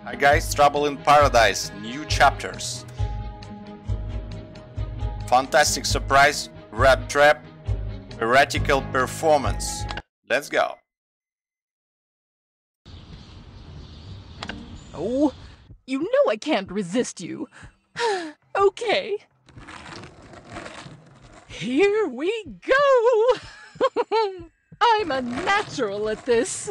Hi guys, Trouble in Paradise, new chapters. Fantastic surprise, rap trap, heretical performance. Let's go. Oh, you know I can't resist you. Okay. Here we go! I'm a natural at this.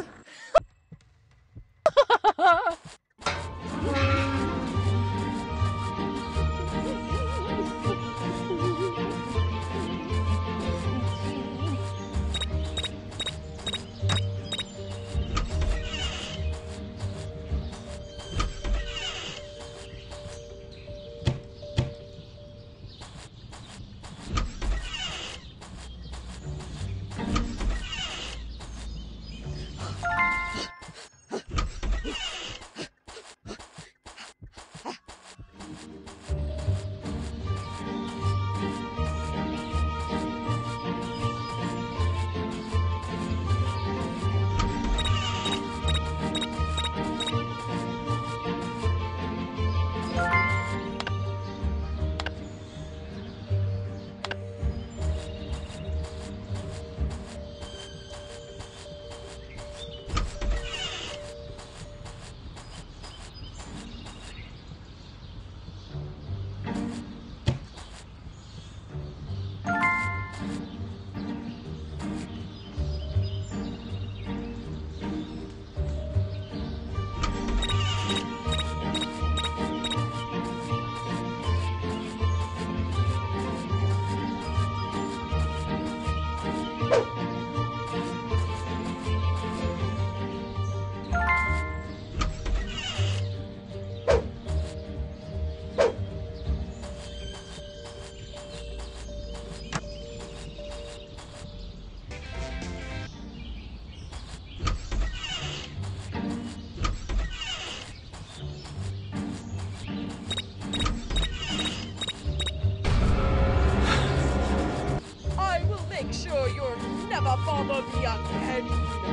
I will make sure you'll never bother me again.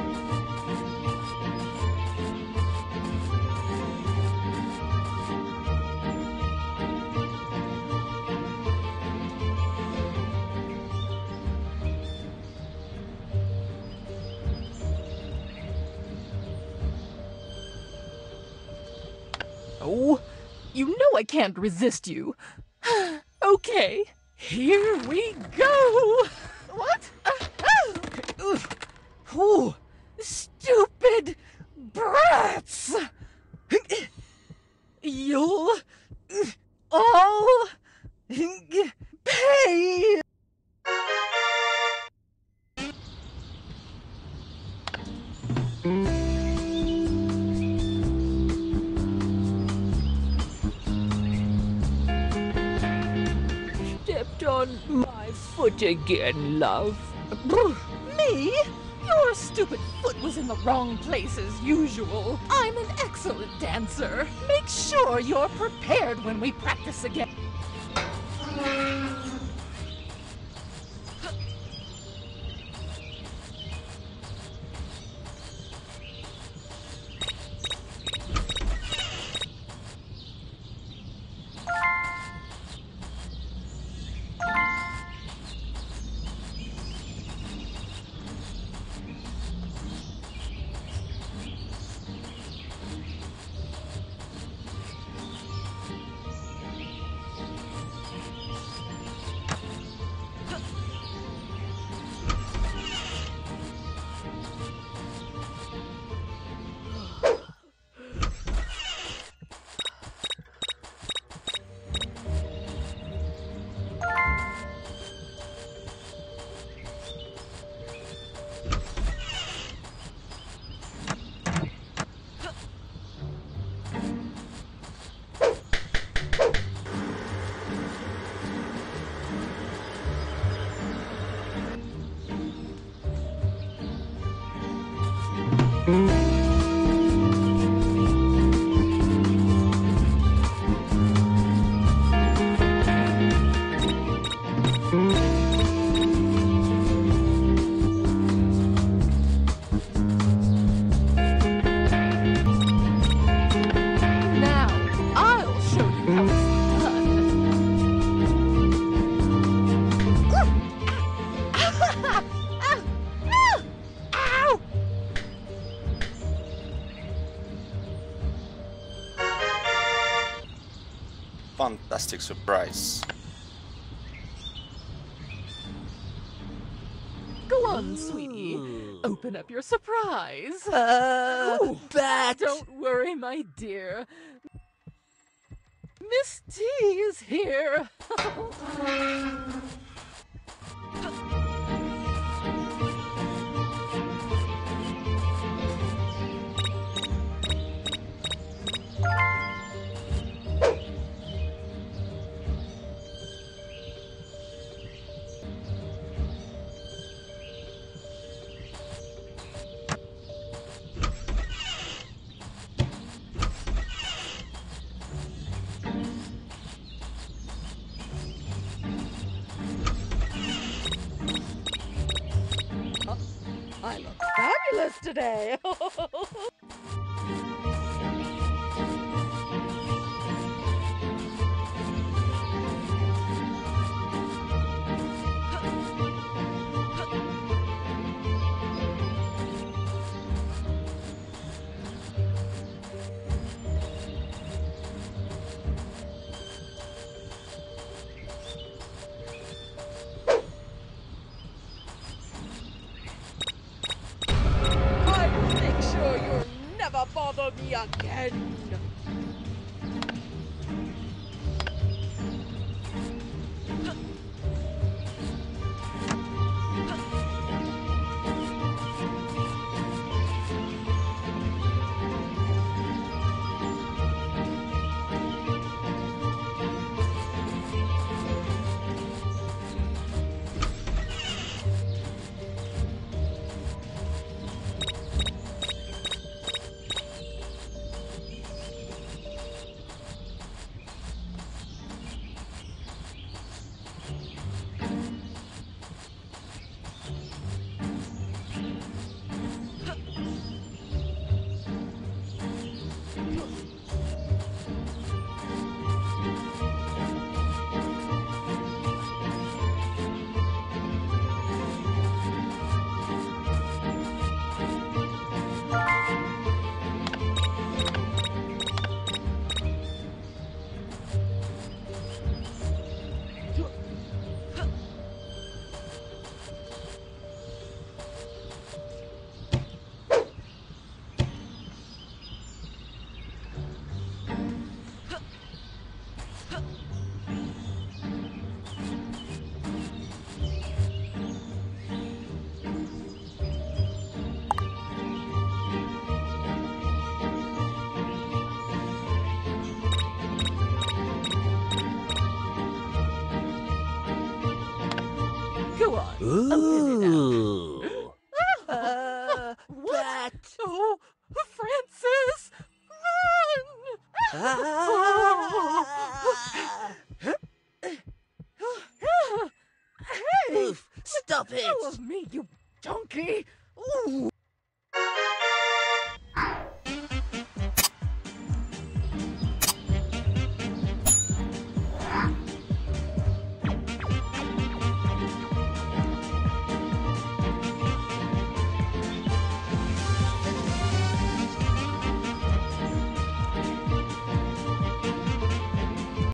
Oh, you know I can't resist you. Okay, here we go. What? Oh, stupid brats! You'll all pay. Stepped on my foot again, love. Me? Your stupid foot was in the wrong place as usual. I'm an excellent dancer. Make sure you're prepared when we practice again. fantastic surprise. Go on, sweetie. Open up your surprise. Bat! Don't worry, my dear. Miss T is here. I look fabulous today. I will make sure you'll never bother me again. Go on, open it up. What? Bat! Oh, Francis! Run! Ah!